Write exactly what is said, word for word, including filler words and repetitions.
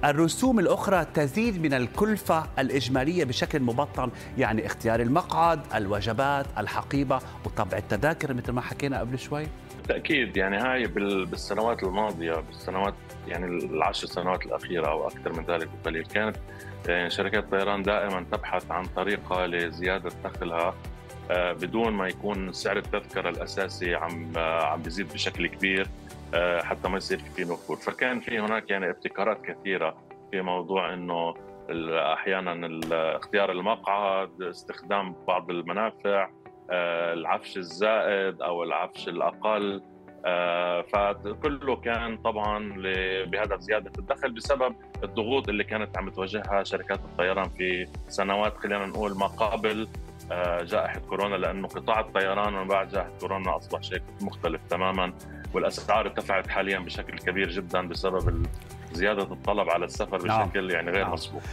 الرسوم الأخرى تزيد من الكلفة الإجمالية بشكل مبطن، يعني اختيار المقعد، الوجبات، الحقيبة، وطبع التذاكر مثل ما حكينا قبل شوي. بالتأكيد يعني هاي بالسنوات الماضية، بالسنوات يعني العشر سنوات الأخيرة أو أكثر من ذلك بقليل، كانت يعني شركات الطيران دائما تبحث عن طريقة لزيادة دخلها بدون ما يكون سعر التذكرة الأساسي عم عم بيزيد بشكل كبير، حتى ما يصير في نفور. فكان في هناك يعني ابتكارات كثيرة في موضوع إنه أحيانا اختيار المقعد، استخدام بعض المنافع، العفش الزائد أو العفش الأقل، فكله كان طبعا بهدف زيادة الدخل بسبب الضغوط اللي كانت عم تواجهها شركات الطيران في سنوات خلينا نقول ما قبل جائحة كورونا، لأنه قطاع الطيران من بعد جائحة كورونا أصبح شيء مختلف تماما، والأسعار ارتفعت حاليا بشكل كبير جدا بسبب زيادة الطلب على السفر بشكل يعني غير مسبوق.